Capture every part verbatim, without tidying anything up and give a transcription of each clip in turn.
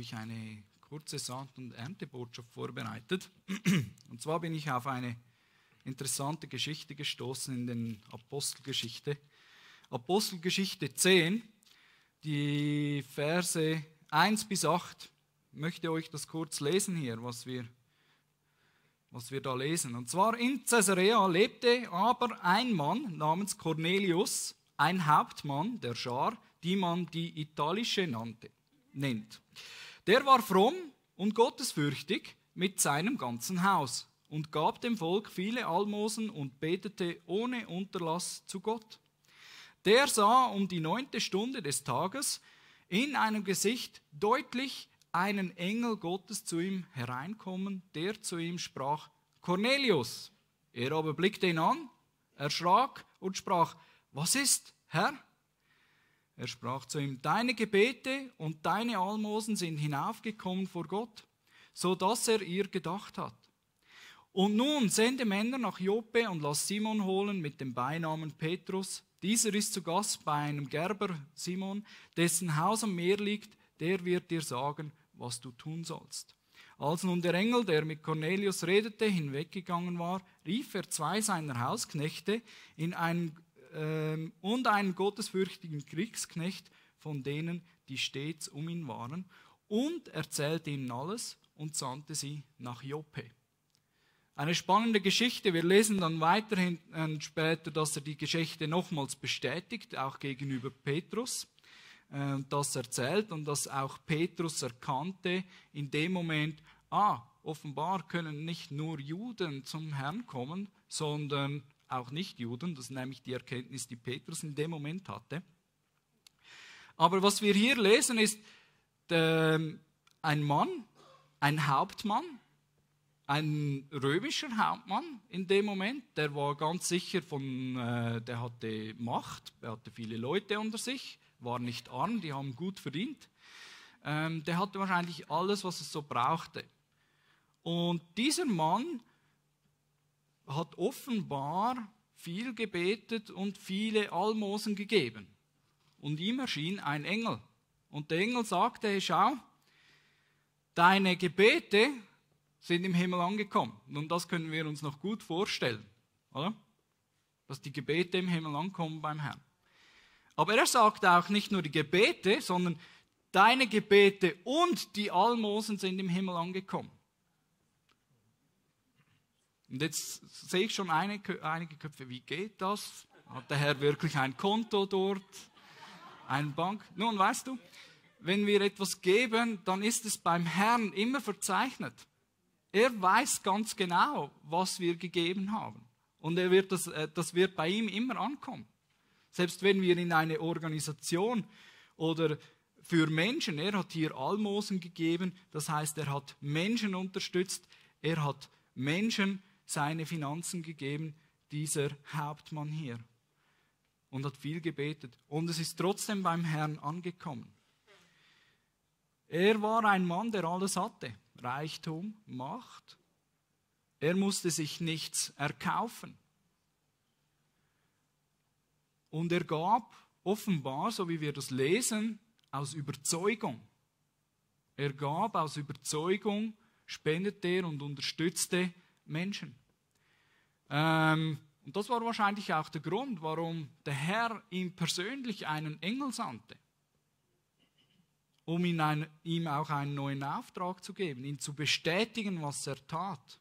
ich eine kurze Saat- und Erntebotschaft vorbereitet. Und zwar bin ich auf eine interessante Geschichte gestoßen in den Apostelgeschichte. Apostelgeschichte zehn, die Verse eins bis acht. Ich möchte euch das kurz lesen hier, was wir, was wir da lesen. Und zwar in Caesarea lebte aber ein Mann namens Cornelius, ein Hauptmann der Schar, die man die italische nannte, nennt. Der war fromm und gottesfürchtig mit seinem ganzen Haus und gab dem Volk viele Almosen und betete ohne Unterlass zu Gott. Der sah um die neunte Stunde des Tages in einem Gesicht deutlich einen Engel Gottes zu ihm hereinkommen, der zu ihm sprach: Cornelius. Er aber blickte ihn an, erschrak und sprach: Was ist, Herr? Er sprach zu ihm: Deine Gebete und deine Almosen sind hinaufgekommen vor Gott, so dass er ihr gedacht hat. Und nun sende Männer nach Joppe und lass Simon holen mit dem Beinamen Petrus. Dieser ist zu Gast bei einem Gerber Simon, dessen Haus am Meer liegt. Der wird dir sagen, was du tun sollst. Als nun der Engel, der mit Cornelius redete, hinweggegangen war, rief er zwei seiner Hausknechte in einen, äh, und einen gottesfürchtigen Kriegsknecht von denen, die stets um ihn waren, und erzählte ihnen alles und sandte sie nach Joppe. Eine spannende Geschichte. Wir lesen dann weiterhin äh, später, dass er die Geschichte nochmals bestätigt, auch gegenüber Petrus, äh, das erzählt und dass auch Petrus erkannte in dem Moment, ah, offenbar können nicht nur Juden zum Herrn kommen, sondern auch Nichtjuden. Das ist nämlich die Erkenntnis, die Petrus in dem Moment hatte. Aber was wir hier lesen, ist äh, ein Mann, ein Hauptmann, ein römischer Hauptmann in dem Moment, der war ganz sicher von, äh, der hatte Macht, er hatte viele Leute unter sich, war nicht arm, die haben gut verdient. Ähm, der hatte wahrscheinlich alles, was es so brauchte. Und dieser Mann hat offenbar viel gebetet und viele Almosen gegeben. Und ihm erschien ein Engel. Und der Engel sagte: Hey, schau, deine Gebete sind im Himmel angekommen. Nun, das können wir uns noch gut vorstellen, oder? Dass die Gebete im Himmel ankommen beim Herrn. Aber er sagt auch nicht nur die Gebete, sondern deine Gebete und die Almosen sind im Himmel angekommen. Und jetzt sehe ich schon einige, einige Köpfe, wie geht das? Hat der Herr wirklich ein Konto dort? Eine Bank? Nun, weißt du, wenn wir etwas geben, dann ist es beim Herrn immer verzeichnet. Er weiß ganz genau, was wir gegeben haben. Und er wird das, das wird bei ihm immer ankommen. Selbst wenn wir in eine Organisation oder für Menschen, er hat hier Almosen gegeben, das heißt, er hat Menschen unterstützt, er hat Menschen seine Finanzen gegeben, dieser Hauptmann hier. Und hat viel gebetet. Und es ist trotzdem beim Herrn angekommen. Er war ein Mann, der alles hatte. Reichtum, Macht. Er musste sich nichts erkaufen. Und er gab offenbar, so wie wir das lesen, aus Überzeugung. Er gab aus Überzeugung, spendete er und unterstützte Menschen. Ähm, und das war wahrscheinlich auch der Grund, warum der Herr ihm persönlich einen Engel sandte. Um ihm, ein, ihm auch einen neuen Auftrag zu geben, ihn zu bestätigen, was er tat.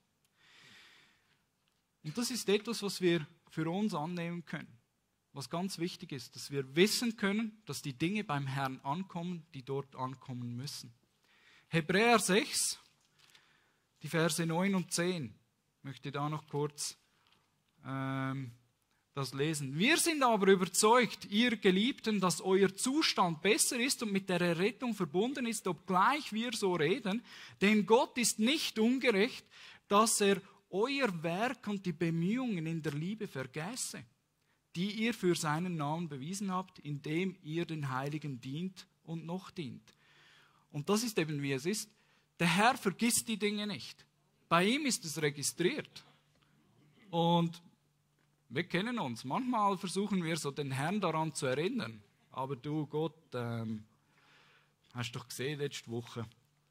Und das ist etwas, was wir für uns annehmen können. Was ganz wichtig ist, dass wir wissen können, dass die Dinge beim Herrn ankommen, die dort ankommen müssen. Hebräer sechs, die Verse neun und zehn. Ich möchte da noch kurz ähm, das lesen. Wir sind aber überzeugt, ihr Geliebten, dass euer Zustand besser ist und mit der Errettung verbunden ist, obgleich wir so reden. Denn Gott ist nicht ungerecht, dass er euer Werk und die Bemühungen in der Liebe vergesse, die ihr für seinen Namen bewiesen habt, indem ihr den Heiligen dient und noch dient. Und das ist eben, wie es ist. Der Herr vergisst die Dinge nicht. Bei ihm ist es registriert. Und wir kennen uns. Manchmal versuchen wir so den Herrn daran zu erinnern. Aber du, Gott, ähm, hast doch gesehen letzte Woche,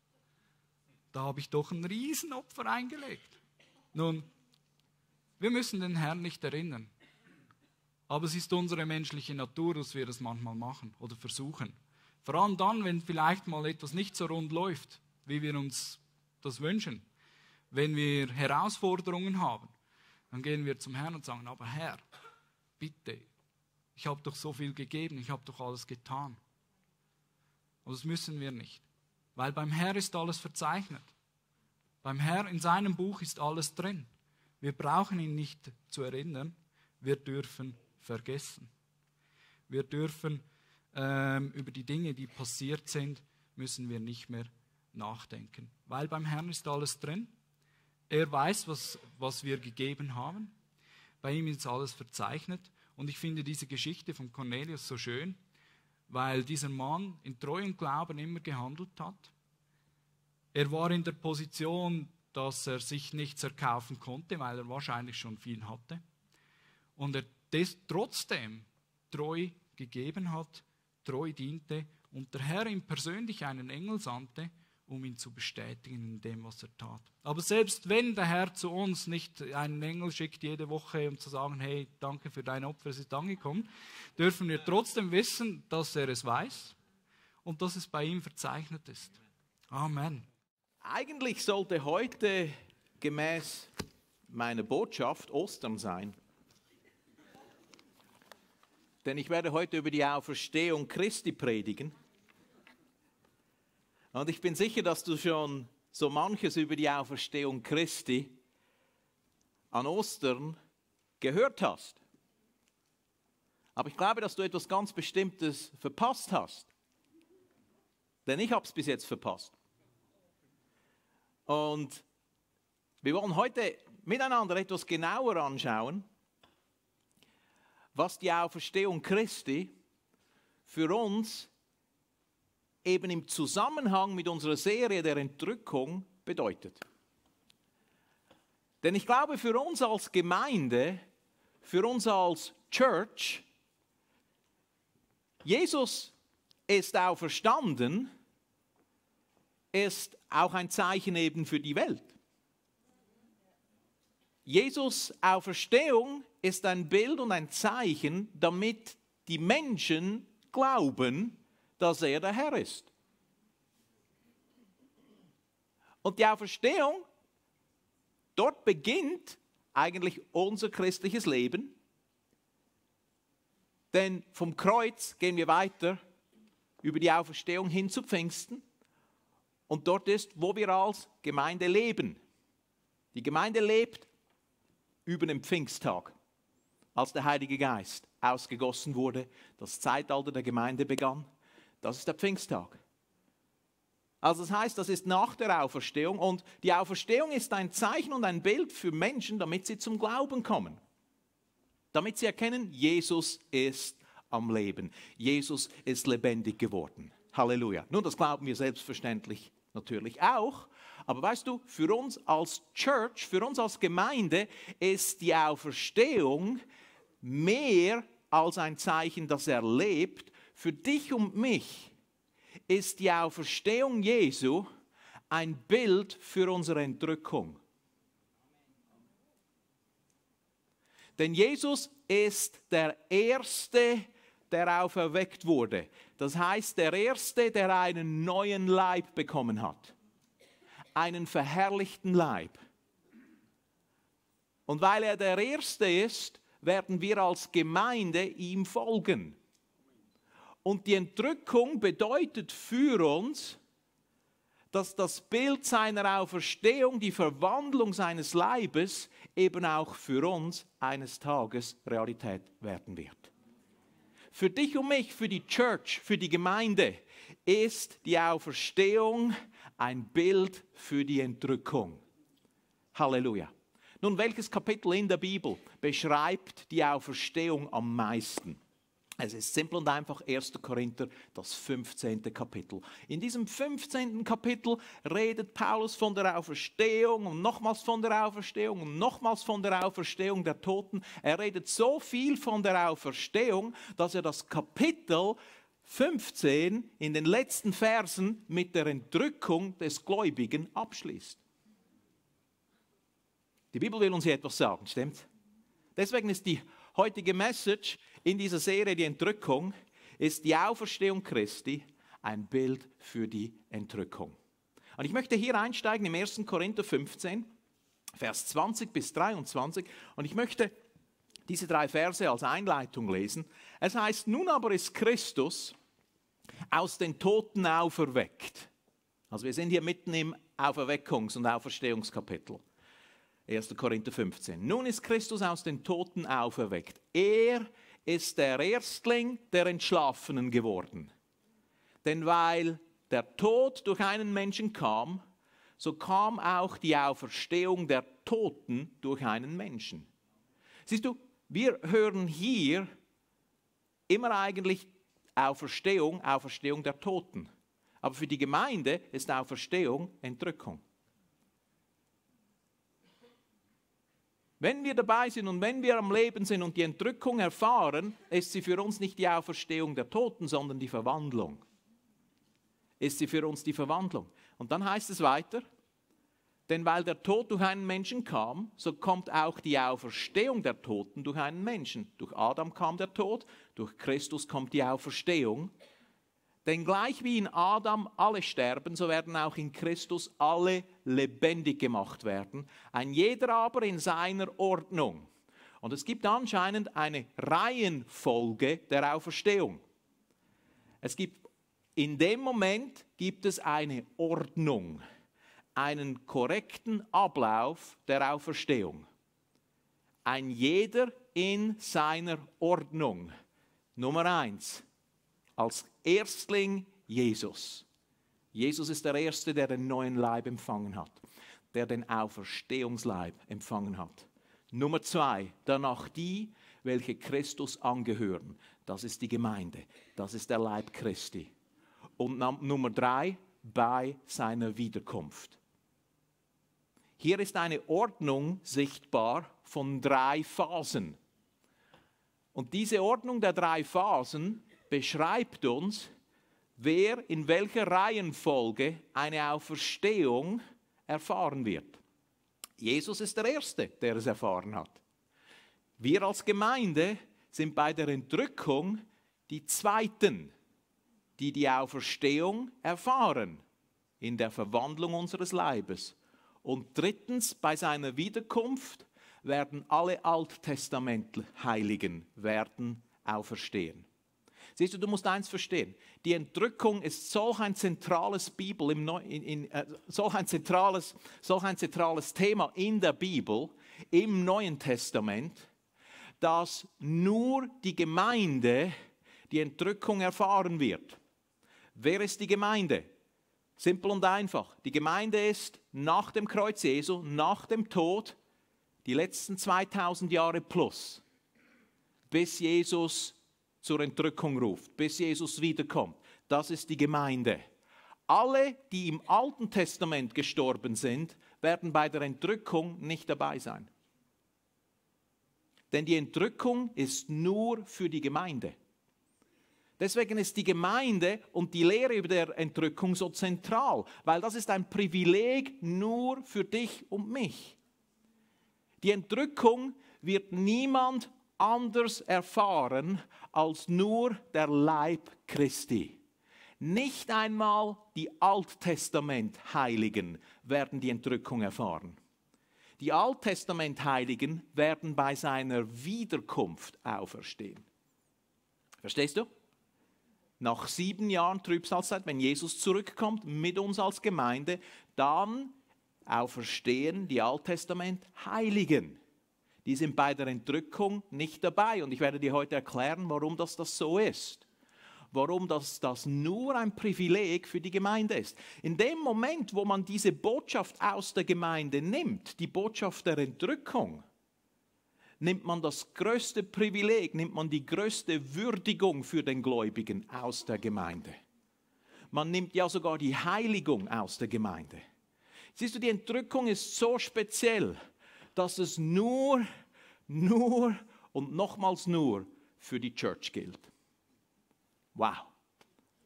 da habe ich doch ein Riesenopfer eingelegt. Nun, wir müssen den Herrn nicht erinnern. Aber es ist unsere menschliche Natur, dass wir das manchmal machen oder versuchen. Vor allem dann, wenn vielleicht mal etwas nicht so rund läuft, wie wir uns das wünschen. Wenn wir Herausforderungen haben, dann gehen wir zum Herrn und sagen, aber Herr, bitte, ich habe doch so viel gegeben, ich habe doch alles getan. Aber das müssen wir nicht, weil beim Herr ist alles verzeichnet. Beim Herr in seinem Buch ist alles drin. Wir brauchen ihn nicht zu erinnern, wir dürfen vergessen. Wir dürfen ähm, über die Dinge, die passiert sind, müssen wir nicht mehr nachdenken, weil beim Herrn ist alles drin. Er weiß, was, was wir gegeben haben. Bei ihm ist alles verzeichnet. Und ich finde diese Geschichte von Cornelius so schön, weil dieser Mann in treuem Glauben immer gehandelt hat. Er war in der Position, dass er sich nichts erkaufen konnte, weil er wahrscheinlich schon viel hatte. Und er des, trotzdem treu gegeben hat, treu diente und der Herr ihm persönlich einen Engel sandte, um ihn zu bestätigen in dem, was er tat. Aber selbst wenn der Herr zu uns nicht einen Engel schickt jede Woche, um zu sagen, hey, danke für dein Opfer, es ist angekommen, dürfen wir trotzdem wissen, dass er es weiß und dass es bei ihm verzeichnet ist. Amen. Eigentlich sollte heute gemäß meiner Botschaft Ostern sein. Denn ich werde heute über die Auferstehung Christi predigen. Und ich bin sicher, dass du schon so manches über die Auferstehung Christi an Ostern gehört hast. Aber ich glaube, dass du etwas ganz Bestimmtes verpasst hast. Denn ich habe es bis jetzt verpasst. Und wir wollen heute miteinander etwas genauer anschauen, was die Auferstehung Christi für uns eben im Zusammenhang mit unserer Serie der Entrückung bedeutet. Denn ich glaube, für uns als Gemeinde, für uns als Church, Jesus ist auferstanden, ist auch ein Zeichen eben für die Welt. Jesus' Auferstehung ist ein Bild und ein Zeichen, damit die Menschen glauben, dass er der Herr ist. Und die Auferstehung, dort beginnt eigentlich unser christliches Leben. Denn vom Kreuz gehen wir weiter über die Auferstehung hin zu Pfingsten. Und dort ist, wo wir als Gemeinde leben. Die Gemeinde lebt über den Pfingsttag, als der Heilige Geist ausgegossen wurde, das Zeitalter der Gemeinde begann. Das ist der Pfingsttag. Also das heißt, das ist nach der Auferstehung und die Auferstehung ist ein Zeichen und ein Bild für Menschen, damit sie zum Glauben kommen. Damit sie erkennen, Jesus ist am Leben. Jesus ist lebendig geworden. Halleluja. Nun, das glauben wir selbstverständlich natürlich auch. Aber weißt du, für uns als Church, für uns als Gemeinde ist die Auferstehung mehr als ein Zeichen, das er lebt. Für dich und mich ist die Auferstehung Jesu ein Bild für unsere Entrückung. Denn Jesus ist der Erste, der auferweckt wurde. Das heißt, der Erste, der einen neuen Leib bekommen hat. Einen verherrlichten Leib. Und weil er der Erste ist, werden wir als Gemeinde ihm folgen. Und die Entrückung bedeutet für uns, dass das Bild seiner Auferstehung, die Verwandlung seines Leibes, eben auch für uns eines Tages Realität werden wird. Für dich und mich, für die Church, für die Gemeinde ist die Auferstehung ein Bild für die Entrückung. Halleluja. Nun, welches Kapitel in der Bibel beschreibt die Auferstehung am meisten? Es ist simpel und einfach erster Korinther, das fünfzehnte Kapitel. In diesem fünfzehnten Kapitel redet Paulus von der Auferstehung und nochmals von der Auferstehung und nochmals von der Auferstehung der Toten. Er redet so viel von der Auferstehung, dass er das Kapitel fünfzehn in den letzten Versen mit der Entrückung des Gläubigen abschließt. Die Bibel will uns hier etwas sagen, stimmt? Deswegen ist die heutige Message in dieser Serie, die Entrückung, ist die Auferstehung Christi ein Bild für die Entrückung. Und ich möchte hier einsteigen im ersten Korinther fünfzehn, Vers zwanzig bis dreiundzwanzig. Und ich möchte diese drei Verse als Einleitung lesen. Es heißt, nun aber ist Christus aus den Toten auferweckt. Also wir sind hier mitten im Auferweckungs- und Auferstehungskapitel. erster Korinther fünfzehn. Nun ist Christus aus den Toten auferweckt. Er ist der Erstling der Entschlafenen geworden. Denn weil der Tod durch einen Menschen kam, so kam auch die Auferstehung der Toten durch einen Menschen. Siehst du, wir hören hier immer eigentlich Auferstehung, Auferstehung der Toten. Aber für die Gemeinde ist Auferstehung Entrückung. Wenn wir dabei sind und wenn wir am Leben sind und die Entrückung erfahren, ist sie für uns nicht die Auferstehung der Toten, sondern die Verwandlung. Ist sie für uns die Verwandlung. Und dann heißt es weiter, denn weil der Tod durch einen Menschen kam, so kommt auch die Auferstehung der Toten durch einen Menschen. Durch Adam kam der Tod, durch Christus kommt die Auferstehung. Denn gleich wie in Adam alle sterben, so werden auch in Christus alle lebendig gemacht werden. Ein jeder aber in seiner Ordnung. Und es gibt anscheinend eine Reihenfolge der Auferstehung. Es gibt, in dem Moment gibt es eine Ordnung, einen korrekten Ablauf der Auferstehung. Ein jeder in seiner Ordnung. Nummer eins. Als Erstling Jesus. Jesus ist der Erste, der den neuen Leib empfangen hat, der den Auferstehungsleib empfangen hat. Nummer zwei, danach die, welche Christus angehören. Das ist die Gemeinde, das ist der Leib Christi. Und Nummer drei, bei seiner Wiederkunft. Hier ist eine Ordnung sichtbar von drei Phasen. Und diese Ordnung der drei Phasen beschreibt uns, wer in welcher Reihenfolge eine Auferstehung erfahren wird. Jesus ist der Erste, der es erfahren hat. Wir als Gemeinde sind bei der Entrückung die Zweiten, die die Auferstehung erfahren in der Verwandlung unseres Leibes. Und drittens, bei seiner Wiederkunft werden alle Alttestamент-Heiligen werden auferstehen. Siehst du, du musst eins verstehen. Die Entrückung ist solch ein zentrales Bibel im Neu, in, in, äh, solch ein zentrales, solch ein zentrales Thema in der Bibel, im Neuen Testament, dass nur die Gemeinde die Entrückung erfahren wird. Wer ist die Gemeinde? Simpel und einfach. Die Gemeinde ist nach dem Kreuz Jesu, nach dem Tod, die letzten zweitausend Jahre plus, bis Jesus zur Entrückung ruft, bis Jesus wiederkommt. Das ist die Gemeinde. Alle, die im Alten Testament gestorben sind, werden bei der Entrückung nicht dabei sein. Denn die Entrückung ist nur für die Gemeinde. Deswegen ist die Gemeinde und die Lehre über der Entrückung so zentral, weil das ist ein Privileg nur für dich und mich. Die Entrückung wird niemand anders erfahren als nur der Leib Christi. Nicht einmal die Alttestament-Heiligen werden die Entrückung erfahren. Die Alttestament-Heiligen werden bei seiner Wiederkunft auferstehen. Verstehst du? Nach sieben Jahren Trübsalzeit, wenn Jesus zurückkommt mit uns als Gemeinde, dann auferstehen die Alttestament-Heiligen. Die sind bei der Entrückung nicht dabei. Und ich werde dir heute erklären, warum das, das so ist. Warum das, das nur ein Privileg für die Gemeinde ist. In dem Moment, wo man diese Botschaft aus der Gemeinde nimmt, die Botschaft der Entrückung, nimmt man das größte Privileg, nimmt man die größte Würdigung für den Gläubigen aus der Gemeinde. Man nimmt ja sogar die Heiligung aus der Gemeinde. Siehst du, die Entrückung ist so speziell, dass es nur, nur und nochmals nur für die Church gilt. Wow,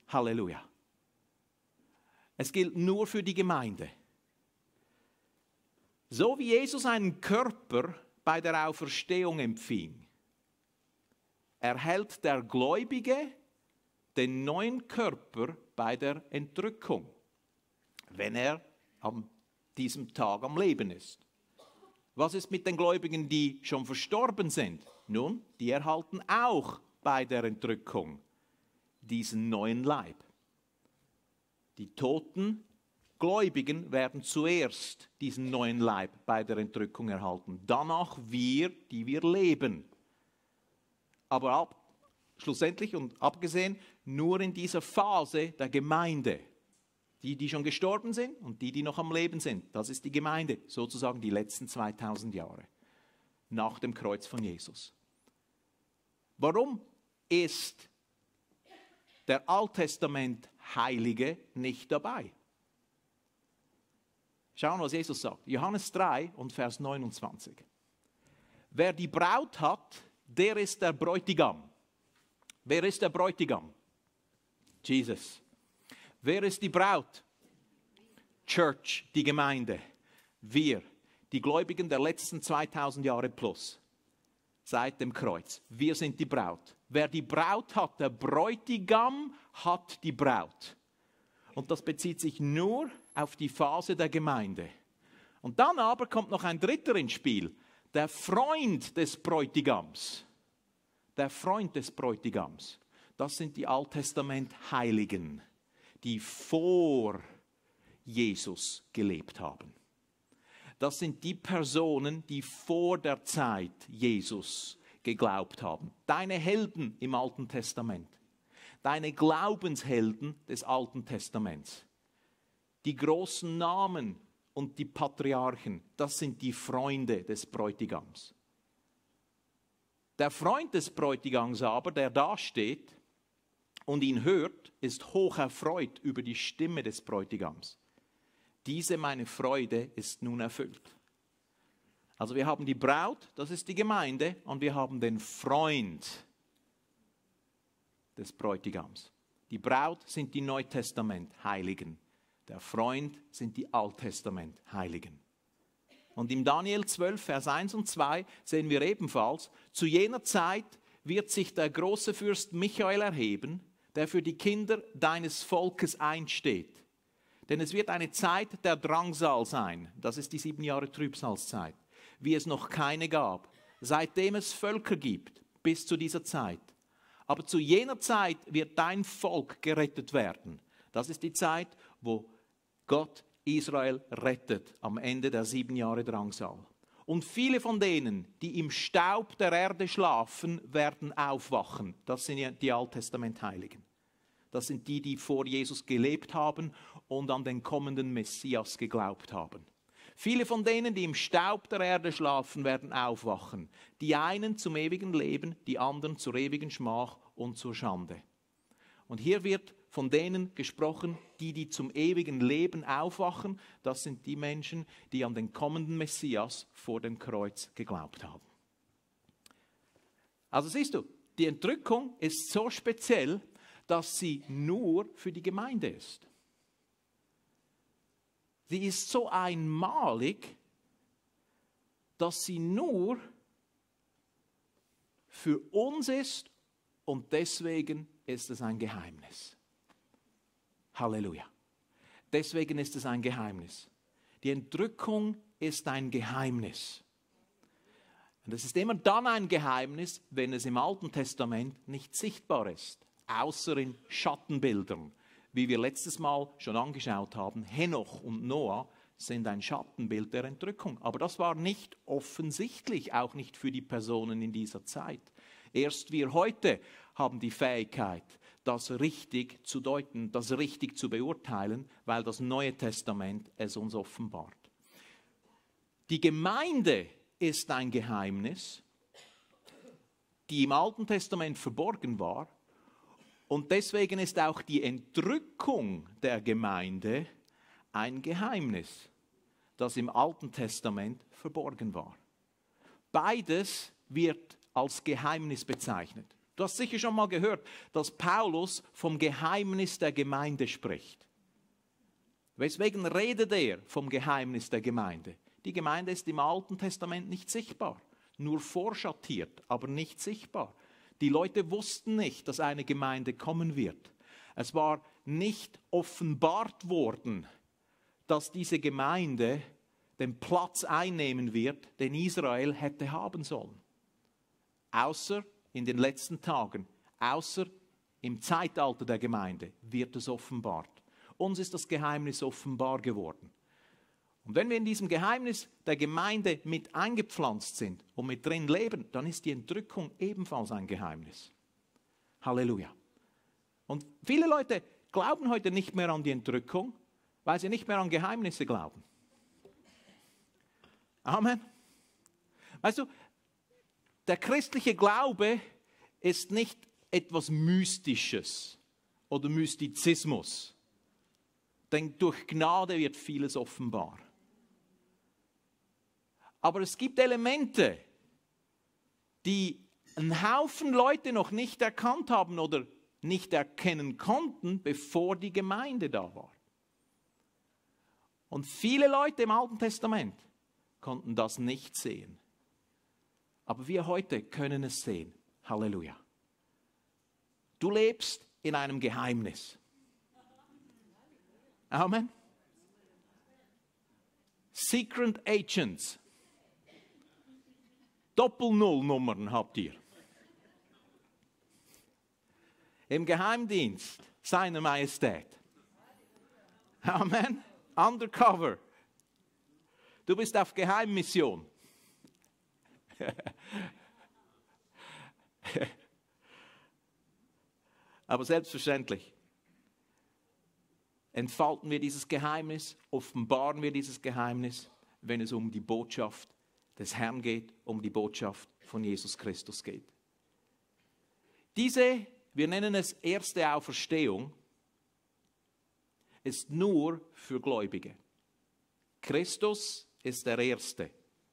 Halleluja. Es gilt nur für die Gemeinde. So wie Jesus einen Körper bei der Auferstehung empfing, erhält der Gläubige den neuen Körper bei der Entrückung, wenn er an diesem Tag am Leben ist. Was ist mit den Gläubigen, die schon verstorben sind? Nun, die erhalten auch bei der Entrückung diesen neuen Leib. Die toten Gläubigen werden zuerst diesen neuen Leib bei der Entrückung erhalten. Danach wir, die wir leben. Aber ab, schlussendlich und abgesehen nur in dieser Phase der Gemeinde. Die, die schon gestorben sind und die, die noch am Leben sind. Das ist die Gemeinde, sozusagen die letzten zweitausend Jahre nach dem Kreuz von Jesus. Warum ist der Alttestament-Heilige nicht dabei? Schauen, was Jesus sagt. Johannes drei und Vers neunundzwanzig. Wer die Braut hat, der ist der Bräutigam. Wer ist der Bräutigam? Jesus. Wer ist die Braut? Church, die Gemeinde. Wir, die Gläubigen der letzten zweitausend Jahre plus, seit dem Kreuz. Wir sind die Braut. Wer die Braut hat, der Bräutigam hat die Braut. Und das bezieht sich nur auf die Phase der Gemeinde. Und dann aber kommt noch ein Dritter ins Spiel, der Freund des Bräutigams. Der Freund des Bräutigams. Das sind die Alttestament-Heiligen, die vor Jesus gelebt haben. Das sind die Personen, die vor der Zeit Jesus geglaubt haben. Deine Helden im Alten Testament. Deine Glaubenshelden des Alten Testaments. Die großen Namen und die Patriarchen, das sind die Freunde des Bräutigams. Der Freund des Bräutigams aber, der da steht und ihn hört, ist hoch erfreut über die Stimme des Bräutigams. Diese meine Freude ist nun erfüllt. Also wir haben die Braut, das ist die Gemeinde, und wir haben den Freund des Bräutigams. Die Braut sind die Neutestament-Heiligen. Der Freund sind die Alttestament-Heiligen. Und im Daniel zwölf, Vers eins und zwei sehen wir ebenfalls, zu jener Zeit wird sich der große Fürst Michael erheben, der für die Kinder deines Volkes einsteht. Denn es wird eine Zeit der Drangsal sein, das ist die sieben Jahre Trübsalzeit, wie es noch keine gab, seitdem es Völker gibt, bis zu dieser Zeit. Aber zu jener Zeit wird dein Volk gerettet werden. Das ist die Zeit, wo Gott Israel rettet am Ende der sieben Jahre Drangsal. Und viele von denen, die im Staub der Erde schlafen, werden aufwachen. Das sind die Alttestament-Heiligen. Das sind die, die vor Jesus gelebt haben und an den kommenden Messias geglaubt haben. Viele von denen, die im Staub der Erde schlafen, werden aufwachen. Die einen zum ewigen Leben, die anderen zur ewigen Schmach und zur Schande. Und hier wird von denen gesprochen, die, die zum ewigen Leben aufwachen. Das sind die Menschen, die an den kommenden Messias vor dem Kreuz geglaubt haben. Also siehst du, die Entrückung ist so speziell, dass sie nur für die Gemeinde ist. Sie ist so einmalig, dass sie nur für uns ist und deswegen ist es ein Geheimnis. Halleluja. Deswegen ist es ein Geheimnis. Die Entrückung ist ein Geheimnis. Und es ist immer dann ein Geheimnis, wenn es im Alten Testament nicht sichtbar ist, außer in Schattenbildern. Wie wir letztes Mal schon angeschaut haben, Henoch und Noah sind ein Schattenbild der Entrückung. Aber das war nicht offensichtlich, auch nicht für die Personen in dieser Zeit. Erst wir heute haben die Fähigkeit, das richtig zu deuten, das richtig zu beurteilen, weil das Neue Testament es uns offenbart. Die Gemeinde ist ein Geheimnis, die im Alten Testament verborgen war. Und deswegen ist auch die Entrückung der Gemeinde ein Geheimnis, das im Alten Testament verborgen war. Beides wird als Geheimnis bezeichnet. Du hast sicher schon mal gehört, dass Paulus vom Geheimnis der Gemeinde spricht. Weswegen redet er vom Geheimnis der Gemeinde? Die Gemeinde ist im Alten Testament nicht sichtbar, nur vorschattiert, aber nicht sichtbar. Die Leute wussten nicht, dass eine Gemeinde kommen wird. Es war nicht offenbart worden, dass diese Gemeinde den Platz einnehmen wird, den Israel hätte haben sollen. Außer in den letzten Tagen, außer im Zeitalter der Gemeinde wird es offenbart. Uns ist das Geheimnis offenbar geworden. Und wenn wir in diesem Geheimnis der Gemeinde mit eingepflanzt sind und mit drin leben, dann ist die Entrückung ebenfalls ein Geheimnis. Halleluja. Und viele Leute glauben heute nicht mehr an die Entrückung, weil sie nicht mehr an Geheimnisse glauben. Amen. Weißt du, der christliche Glaube ist nicht etwas Mystisches oder Mystizismus. Denn durch Gnade wird vieles offenbar. Aber es gibt Elemente, die ein Haufen Leute noch nicht erkannt haben oder nicht erkennen konnten, bevor die Gemeinde da war. Und viele Leute im Alten Testament konnten das nicht sehen. Aber wir heute können es sehen. Halleluja. Du lebst in einem Geheimnis. Amen. Secret Agents. Doppelnullnummern habt ihr. Im Geheimdienst seiner Majestät. Amen. Undercover. Du bist auf Geheimmission. Aber selbstverständlich entfalten wir dieses Geheimnis, offenbaren wir dieses Geheimnis, wenn es um die Botschaft des Herrn geht, um die Botschaft von Jesus Christus geht. Diese, wir nennen es erste Auferstehung, ist nur für Gläubige. Christus ist der Erste.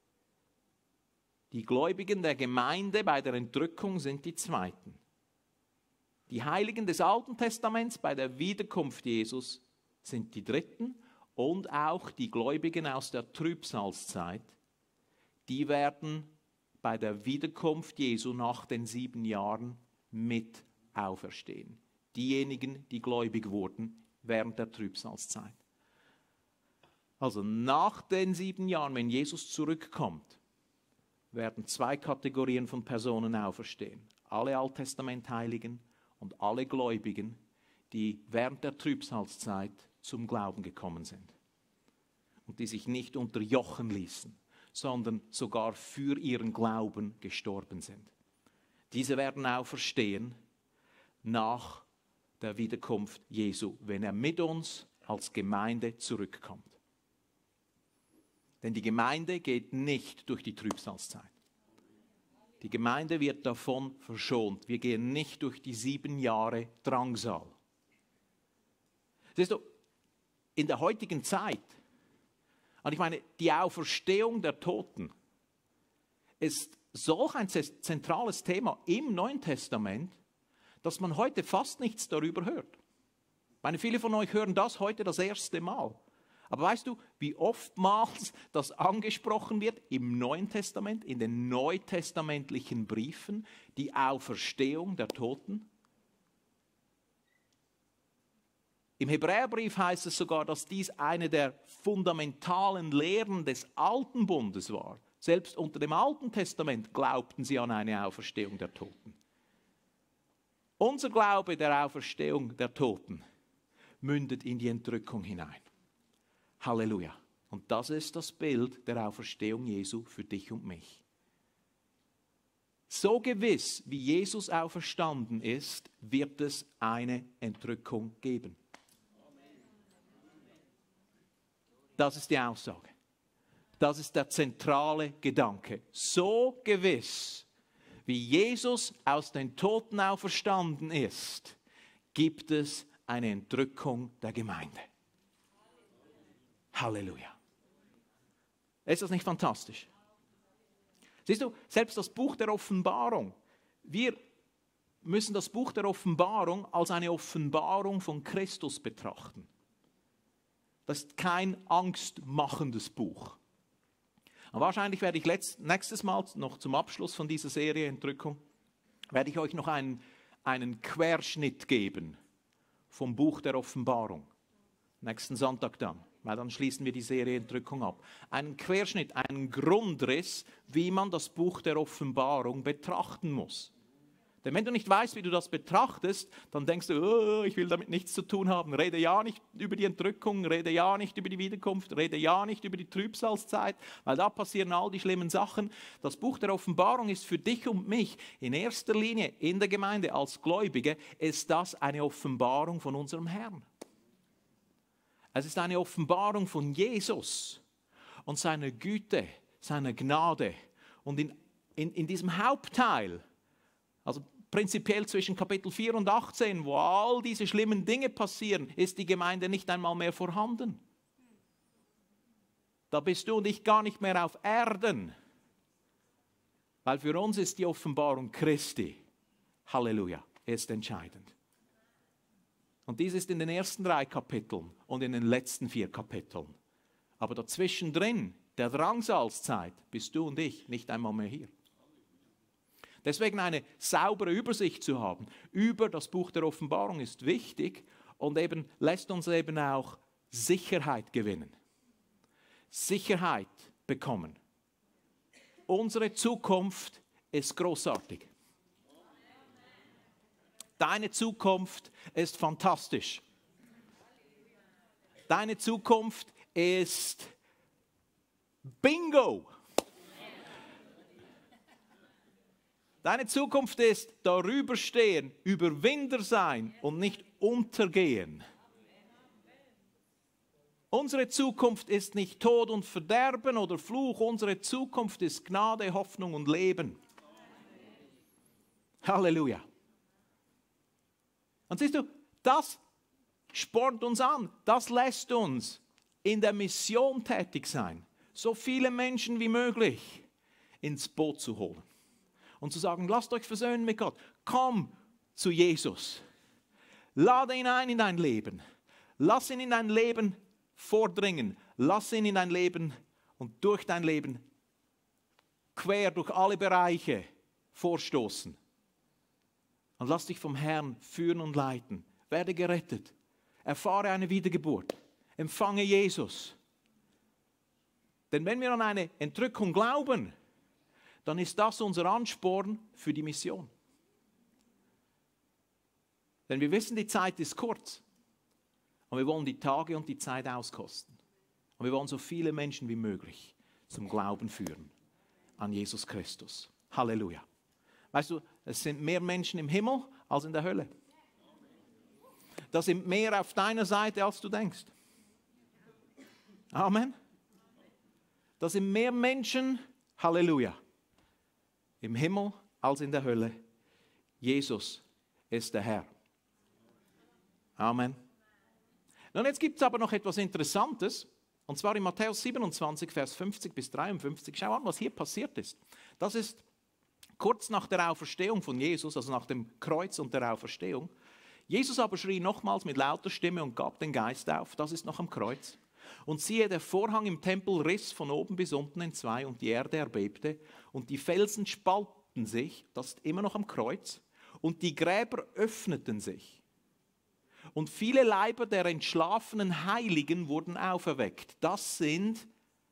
Die Gläubigen der Gemeinde bei der Entrückung sind die Zweiten. Die Heiligen des Alten Testaments bei der Wiederkunft Jesus sind die Dritten und auch die Gläubigen aus der Trübsalzeit, die werden bei der Wiederkunft Jesu nach den sieben Jahren mit auferstehen. Diejenigen, die gläubig wurden während der Trübsalzeit. Also nach den sieben Jahren, wenn Jesus zurückkommt, werden zwei Kategorien von Personen auferstehen. Alle Alttestamentheiligen und alle Gläubigen, die während der Trübsalzeit zum Glauben gekommen sind. Und die sich nicht unterjochen ließen, sondern sogar für ihren Glauben gestorben sind. Diese werden auferstehen nach der Wiederkunft Jesu, wenn er mit uns als Gemeinde zurückkommt. Denn die Gemeinde geht nicht durch die Trübsalzeit. Die Gemeinde wird davon verschont. Wir gehen nicht durch die sieben Jahre Drangsal. Siehst du, in der heutigen Zeit, und ich meine, die Auferstehung der Toten ist solch ein zentrales Thema im Neuen Testament, dass man heute fast nichts darüber hört. Ich meine, viele von euch hören das heute das erste Mal. Aber weißt du, wie oftmals das angesprochen wird im Neuen Testament, in den neutestamentlichen Briefen, die Auferstehung der Toten? Im Hebräerbrief heißt es sogar, dass dies eine der fundamentalen Lehren des Alten Bundes war. Selbst unter dem Alten Testament glaubten sie an eine Auferstehung der Toten. Unser Glaube der Auferstehung der Toten mündet in die Entrückung hinein. Halleluja. Und das ist das Bild der Auferstehung Jesu für dich und mich. So gewiss, wie Jesus auferstanden ist, wird es eine Entrückung geben. Das ist die Aussage. Das ist der zentrale Gedanke. So gewiss, wie Jesus aus den Toten auferstanden ist, gibt es eine Entrückung der Gemeinde. Halleluja. Ist das nicht fantastisch? Siehst du, selbst das Buch der Offenbarung, wir, müssen das Buch der Offenbarung als eine Offenbarung von Christus betrachten. Das ist kein angstmachendes Buch. Und wahrscheinlich werde ich letzt, nächstes Mal, noch zum Abschluss von dieser Serie Entrückung, werde ich euch noch einen, einen Querschnitt geben vom Buch der Offenbarung. Nächsten Sonntag dann, weil dann schließen wir die Serie Entrückung ab. Einen Querschnitt, einen Grundriss, wie man das Buch der Offenbarung betrachten muss. Denn wenn du nicht weißt, wie du das betrachtest, dann denkst du, oh, ich will damit nichts zu tun haben. Rede ja nicht über die Entrückung, rede ja nicht über die Wiederkunft, rede ja nicht über die Trübsalzeit, weil da passieren all die schlimmen Sachen. Das Buch der Offenbarung ist für dich und mich in erster Linie in der Gemeinde als Gläubige, ist das eine Offenbarung von unserem Herrn. Es ist eine Offenbarung von Jesus und seiner Güte, seiner Gnade. Und in, in, in diesem Hauptteil, also prinzipiell zwischen Kapitel vier und achtzehn, wo all diese schlimmen Dinge passieren, ist die Gemeinde nicht einmal mehr vorhanden. Da bist du und ich gar nicht mehr auf Erden. Weil für uns ist die Offenbarung Christi, Halleluja, ist entscheidend. Und dies ist in den ersten drei Kapiteln und in den letzten vier Kapiteln. Aber dazwischen drin, der Drangsalzzeit, bist du und ich nicht einmal mehr hier. Deswegen eine saubere Übersicht zu haben über das Buch der Offenbarung ist wichtig und eben lässt uns eben auch Sicherheit gewinnen. Sicherheit bekommen. Unsere Zukunft ist großartig. Deine Zukunft ist fantastisch. Deine Zukunft ist Bingo. Deine Zukunft ist darüber stehen, Überwinder sein und nicht untergehen. Unsere Zukunft ist nicht Tod und Verderben oder Fluch. Unsere Zukunft ist Gnade, Hoffnung und Leben. Halleluja. Und siehst du, das spornt uns an. Das lässt uns in der Mission tätig sein. So viele Menschen wie möglich ins Boot zu holen. Und zu sagen, lasst euch versöhnen mit Gott. Komm zu Jesus. Lade ihn ein in dein Leben. Lass ihn in dein Leben vordringen. Lass ihn in dein Leben und durch dein Leben quer durch alle Bereiche vorstoßen. Und lass dich vom Herrn führen und leiten. Werde gerettet. Erfahre eine Wiedergeburt. Empfange Jesus. Denn wenn wir an eine Entrückung glauben, dann ist das unser Ansporn für die Mission. Denn wir wissen, die Zeit ist kurz. Und wir wollen die Tage und die Zeit auskosten. Und wir wollen so viele Menschen wie möglich zum Glauben führen an Jesus Christus. Halleluja. Weißt du, es sind mehr Menschen im Himmel als in der Hölle. Da sind mehr auf deiner Seite, als du denkst. Amen. Da sind mehr Menschen, Halleluja, im Himmel als in der Hölle. Jesus ist der Herr. Amen. Nun, jetzt gibt es aber noch etwas Interessantes. Und zwar in Matthäus siebenundzwanzig, Vers fünfzig bis dreiundfünfzig. Schau an, was hier passiert ist. Das ist kurz nach der Auferstehung von Jesus, also nach dem Kreuz und der Auferstehung. Jesus aber schrie nochmals mit lauter Stimme und gab den Geist auf. Das ist noch am Kreuz. Und siehe, der Vorhang im Tempel riss von oben bis unten in zwei und die Erde erbebte und die Felsen spalten sich, das ist immer noch am Kreuz, und die Gräber öffneten sich. Und viele Leiber der entschlafenen Heiligen wurden auferweckt. Das sind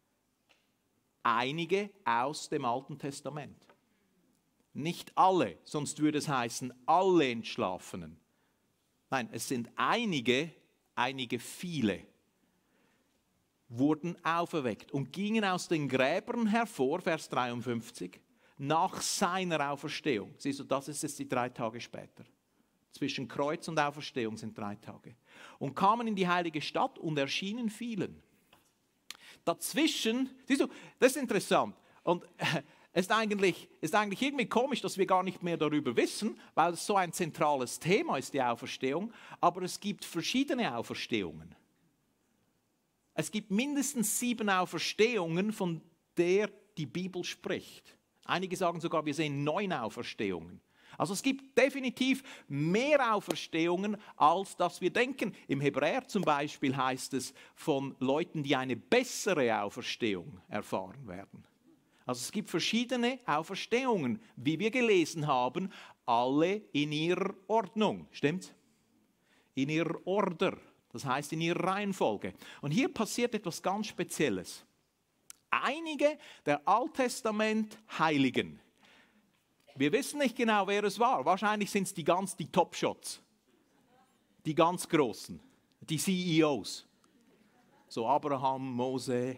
einige aus dem Alten Testament. Nicht alle, sonst würde es heißen, alle Entschlafenen. Nein, es sind einige, einige viele wurden auferweckt und gingen aus den Gräbern hervor, Vers dreiundfünfzig, nach seiner Auferstehung. Siehst du, das ist jetzt die drei Tage später. Zwischen Kreuz und Auferstehung sind drei Tage. Und kamen in die heilige Stadt und erschienen vielen. Dazwischen, siehst du, das ist interessant. Und es ist eigentlich, ist eigentlich irgendwie komisch, dass wir gar nicht mehr darüber wissen, weil es so ein zentrales Thema ist, die Auferstehung. Aber es gibt verschiedene Auferstehungen. Es gibt mindestens sieben Auferstehungen, von der die Bibel spricht. Einige sagen sogar, wir sehen neun Auferstehungen. Also es gibt definitiv mehr Auferstehungen, als dass wir denken. Im Hebräer zum Beispiel heißt es von Leuten, die eine bessere Auferstehung erfahren werden. Also es gibt verschiedene Auferstehungen, wie wir gelesen haben, alle in ihrer Ordnung. Stimmt's? In ihrer Order, das heißt in ihrer Reihenfolge. Und hier passiert etwas ganz Spezielles. Einige der Alttestament-Heiligen, wir wissen nicht genau, wer es war. Wahrscheinlich sind es die ganz die Top-Shots, die ganz Großen, die C E Os. So Abraham, Mose,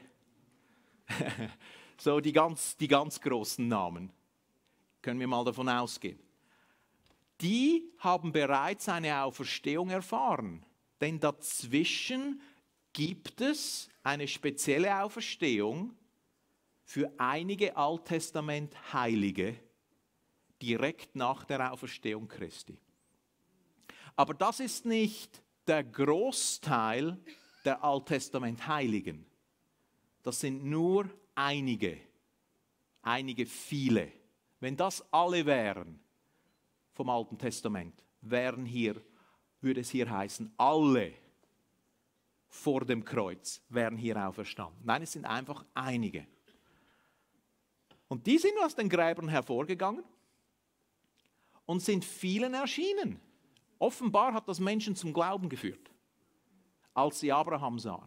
so die ganz, die ganz großen Namen. Können wir mal davon ausgehen. Die haben bereits eine Auferstehung erfahren. Denn dazwischen gibt es eine spezielle Auferstehung für einige Alttestament-Heilige, direkt nach der Auferstehung Christi. Aber das ist nicht der Großteil der Alttestament-Heiligen. Das sind nur einige, einige viele. Wenn das alle wären vom Alten Testament, wären hier, würde es hier heißen, alle vor dem Kreuz wären hier auferstanden. Nein, es sind einfach einige. Und die sind aus den Gräbern hervorgegangen und sind vielen erschienen. Offenbar hat das Menschen zum Glauben geführt, als sie Abraham sahen.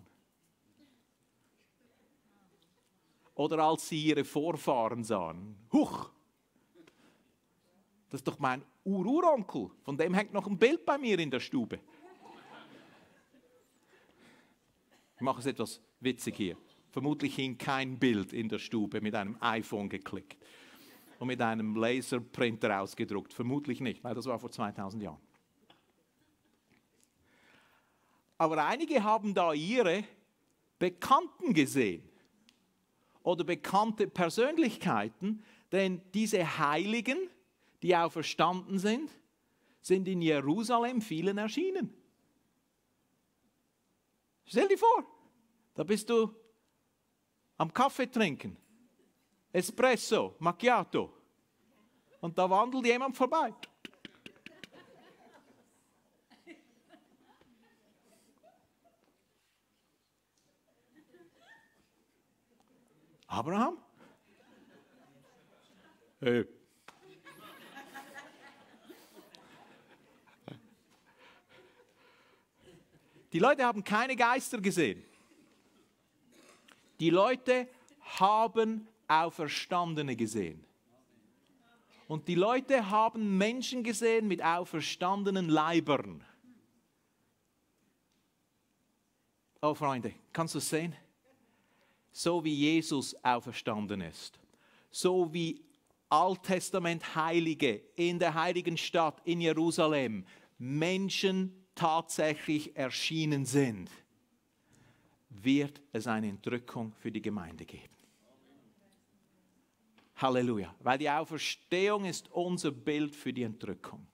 Oder als sie ihre Vorfahren sahen. Huch! Das ist doch mein Ururonkel. Von dem hängt noch ein Bild bei mir in der Stube. Ich mache es etwas witzig hier. Vermutlich hing kein Bild in der Stube mit einem iPhone geklickt und mit einem Laserprinter ausgedruckt. Vermutlich nicht, weil das war vor zweitausend Jahren. Aber einige haben da ihre Bekannten gesehen oder bekannte Persönlichkeiten, denn diese Heiligen, die auferstanden sind, sind in Jerusalem vielen erschienen. Stell dir vor, da bist du am Kaffee trinken, Espresso, Macchiato, und da wandelt jemand vorbei. Abraham? Hey. Die Leute haben keine Geister gesehen. Die Leute haben Auferstandene gesehen. Und die Leute haben Menschen gesehen mit auferstandenen Leibern. Oh Freunde, kannst du es sehen? So wie Jesus auferstanden ist. So wie Alttestament-Heilige in der heiligen Stadt in Jerusalem Menschen tatsächlich erschienen sind, wird es eine Entrückung für die Gemeinde geben. Halleluja. Weil die Auferstehung ist unser Bild für die Entrückung.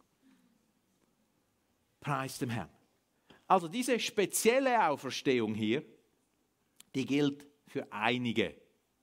Preis dem Herrn. Also diese spezielle Auferstehung hier, die gilt für einige.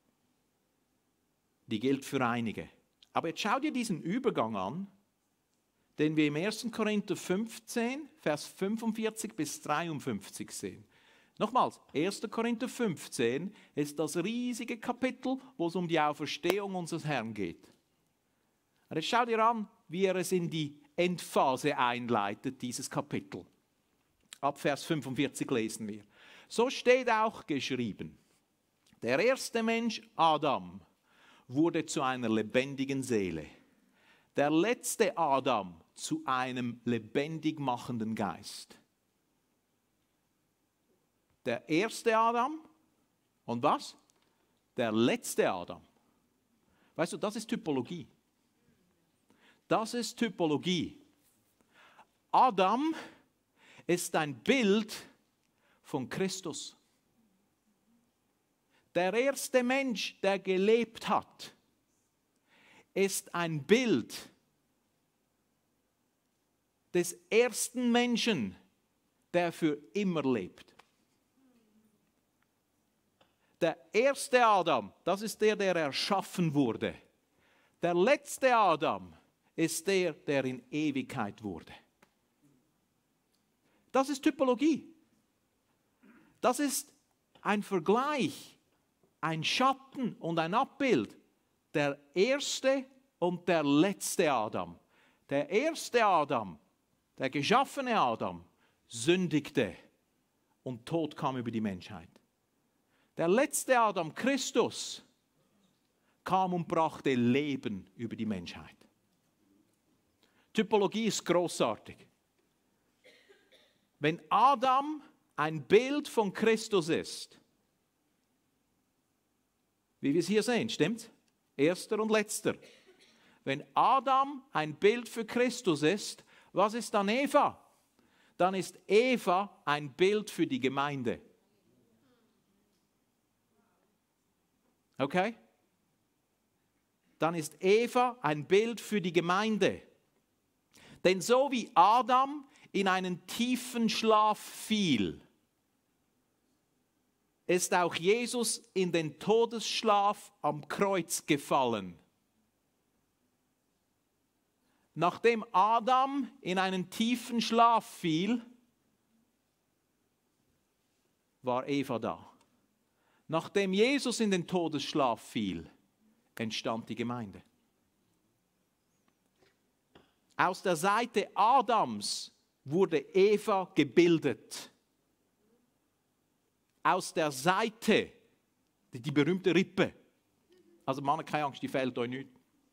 Die gilt für einige. Aber jetzt schau dir diesen Übergang an, den wir im ersten Korinther fünfzehn, Vers fünfundvierzig bis dreiundfünfzig sehen. Nochmals, erster Korinther fünfzehn ist das riesige Kapitel, wo es um die Auferstehung unseres Herrn geht. Und jetzt schau dir an, wie er es in die Endphase einleitet, dieses Kapitel. Ab Vers fünfundvierzig lesen wir. So steht auch geschrieben, der erste Mensch, Adam, wurde zu einer lebendigen Seele. Der letzte Adam zu einem lebendig machenden Geist. Der erste Adam und was? Der letzte Adam. Weißt du, das ist Typologie. Das ist Typologie. Adam ist ein Bild von Christus. Der erste Mensch, der gelebt hat, ist ein Bild des ersten Menschen, der für immer lebt. Der erste Adam, das ist der, der erschaffen wurde. Der letzte Adam ist der, der in Ewigkeit wurde. Das ist Typologie. Das ist ein Vergleich, ein Schatten und ein Abbild. Der erste und der letzte Adam. Der erste Adam, der geschaffene Adam, sündigte und Tod kam über die Menschheit. Der letzte Adam, Christus, kam und brachte Leben über die Menschheit. Typologie ist großartig. Wenn Adam ein Bild von Christus ist, wie wir es hier sehen, stimmt? Erster und letzter. Wenn Adam ein Bild für Christus ist, was ist dann Eva? Dann ist Eva ein Bild für die Gemeinde. Okay? Dann ist Eva ein Bild für die Gemeinde. Denn so wie Adam in einen tiefen Schlaf fiel, ist auch Jesus in den Todesschlaf am Kreuz gefallen. Nachdem Adam in einen tiefen Schlaf fiel, war Eva da. Nachdem Jesus in den Todesschlaf fiel, entstand die Gemeinde. Aus der Seite Adams wurde Eva gebildet. Aus der Seite, die, die berühmte Rippe. Also Mann, keine Angst, die fehlt euch nicht.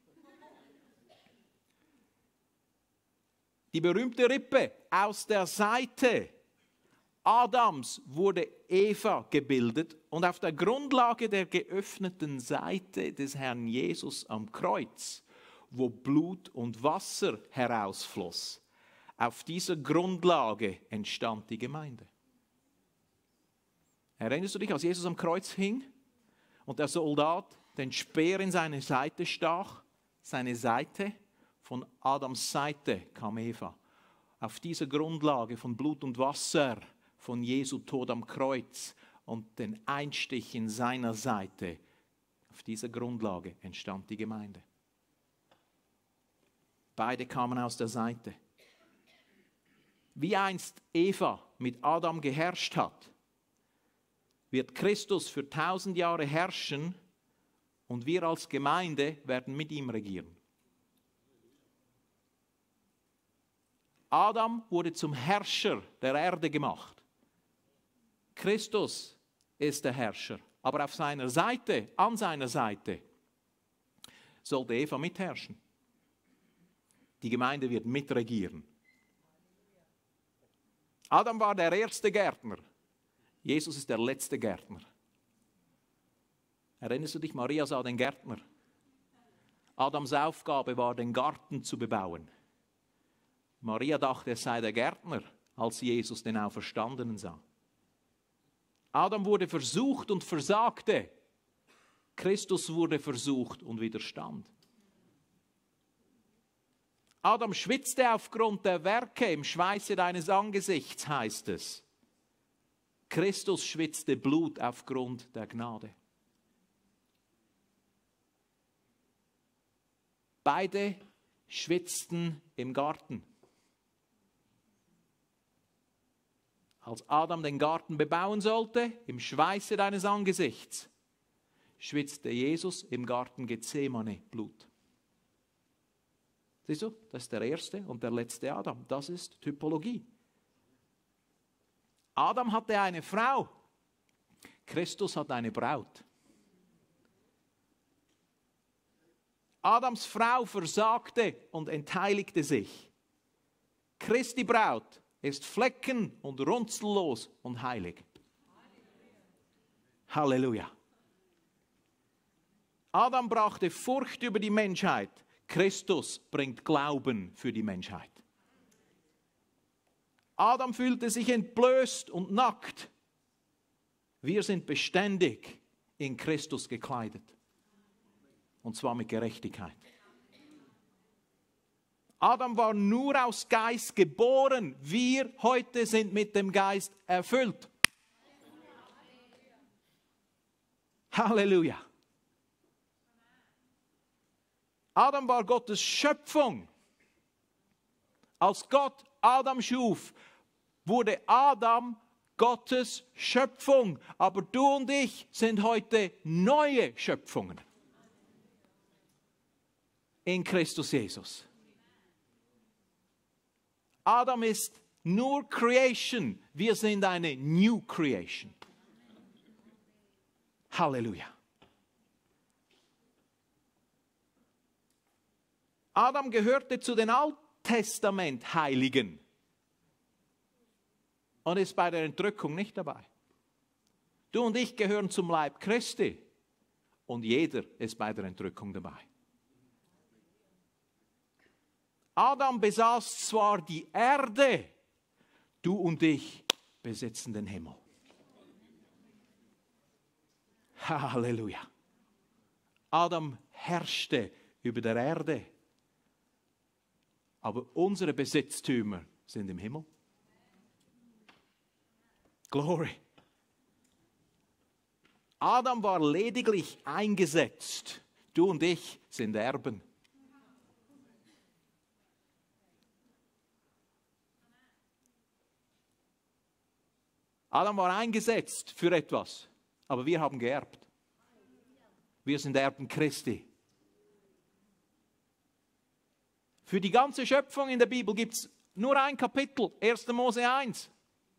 Die berühmte Rippe, aus der Seite Adams wurde Eva gebildet und auf der Grundlage der geöffneten Seite des Herrn Jesus am Kreuz, wo Blut und Wasser herausfloss, auf dieser Grundlage entstand die Gemeinde. Erinnerst du dich, als Jesus am Kreuz hing und der Soldat den Speer in seine Seite stach, seine Seite, von Adams Seite kam Eva. Auf dieser Grundlage von Blut und Wasser, von Jesu Tod am Kreuz und den Einstich in seiner Seite, auf dieser Grundlage entstand die Gemeinde. Beide kamen aus der Seite. Wie einst Eva mit Adam geherrscht hat, wird Christus für tausend Jahre herrschen und wir als Gemeinde werden mit ihm regieren. Adam wurde zum Herrscher der Erde gemacht. Christus ist der Herrscher, aber auf seiner Seite, an seiner Seite, sollte Eva mitherrschen. Die Gemeinde wird mitregieren. Adam war der erste Gärtner. Jesus ist der letzte Gärtner. Erinnerst du dich, Maria sah den Gärtner. Adams Aufgabe war, den Garten zu bebauen. Maria dachte, er sei der Gärtner, als Jesus den Auferstandenen sah. Adam wurde versucht und versagte. Christus wurde versucht und widerstand. Adam schwitzte aufgrund der Werke, im Schweiße deines Angesichts, heißt es. Christus schwitzte Blut aufgrund der Gnade. Beide schwitzten im Garten. Als Adam den Garten bebauen sollte, im Schweiße deines Angesichts, schwitzte Jesus im Garten Gethsemane Blut. Siehst du, das ist der erste und der letzte Adam. Das ist Typologie. Adam hatte eine Frau, Christus hat eine Braut. Adams Frau versagte und entheiligte sich. Christi Braut ist flecken- und runzellos und heilig. Halleluja. Adam brachte Furcht über die Menschheit. Christus bringt Glauben für die Menschheit. Adam fühlte sich entblößt und nackt. Wir sind beständig in Christus gekleidet. Und zwar mit Gerechtigkeit. Adam war nur aus Geist geboren. Wir heute sind mit dem Geist erfüllt. Halleluja. Adam war Gottes Schöpfung. Als Gott Adam schuf, wurde Adam Gottes Schöpfung. Aber du und ich sind heute neue Schöpfungen. In Christus Jesus. Adam ist nur Creation. Wir sind eine New Creation. Halleluja. Adam gehörte zu den Alttestament-Heiligen und ist bei der Entrückung nicht dabei. Du und ich gehören zum Leib Christi und jeder ist bei der Entrückung dabei. Adam besaß zwar die Erde, du und ich besitzen den Himmel. Halleluja. Adam herrschte über der Erde, aber unsere Besitztümer sind im Himmel. Glory. Adam war lediglich eingesetzt. Du und ich sind Erben. Adam war eingesetzt für etwas, aber wir haben geerbt. Wir sind Erben Christi. Für die ganze Schöpfung in der Bibel gibt es nur ein Kapitel, erster Mose eins.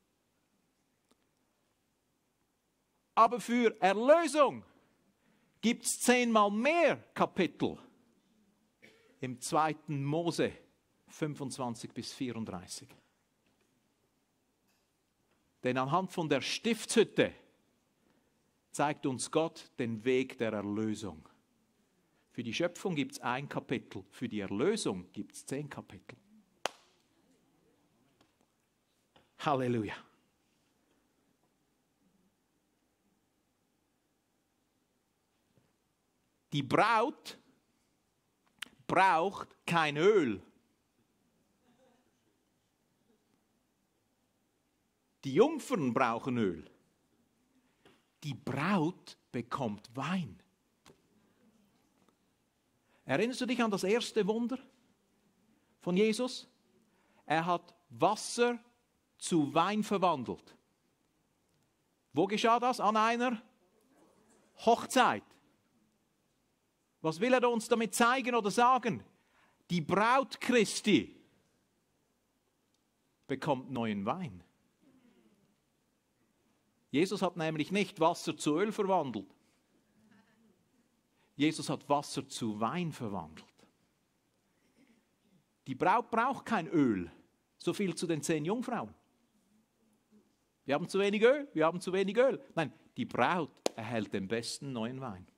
Aber für Erlösung gibt es zehnmal mehr Kapitel im zweiten Mose fünfundzwanzig bis vierunddreißig. Denn anhand von der Stiftshütte zeigt uns Gott den Weg der Erlösung. Für die Schöpfung gibt es ein Kapitel, für die Erlösung gibt es zehn Kapitel. Halleluja. Die Braut braucht kein Öl. Die Jungfern brauchen Öl. Die Braut bekommt Wein. Erinnerst du dich an das erste Wunder von Jesus? Er hat Wasser zu Wein verwandelt. Wo geschah das? An einer Hochzeit. Was will er uns damit zeigen oder sagen? Die Braut Christi bekommt neuen Wein. Jesus hat nämlich nicht Wasser zu Öl verwandelt. Jesus hat Wasser zu Wein verwandelt. Die Braut braucht kein Öl. So viel zu den zehn Jungfrauen. Wir haben zu wenig Öl, wir haben zu wenig Öl. Nein, die Braut erhält den besten neuen Wein.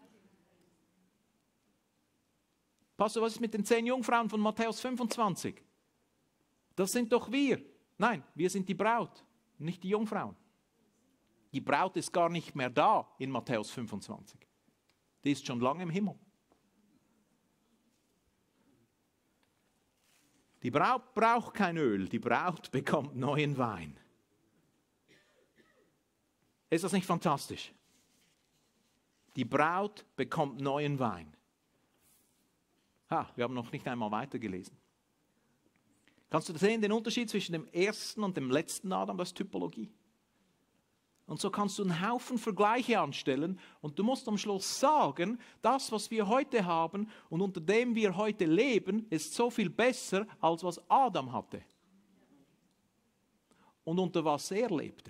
Pastor, was ist mit den zehn Jungfrauen von Matthäus fünfundzwanzig? Das sind doch wir. Nein, wir sind die Braut, nicht die Jungfrauen. Die Braut ist gar nicht mehr da in Matthäus fünfundzwanzig. Die ist schon lange im Himmel. Die Braut braucht kein Öl, die Braut bekommt neuen Wein. Ist das nicht fantastisch? Die Braut bekommt neuen Wein. Ha, wir haben noch nicht einmal weitergelesen. Kannst du sehen, den Unterschied zwischen dem ersten und dem letzten Adam, das ist Typologie. Und so kannst du einen Haufen Vergleiche anstellen und du musst am Schluss sagen, das, was wir heute haben und unter dem wir heute leben, ist so viel besser, als was Adam hatte. Und unter was er lebte.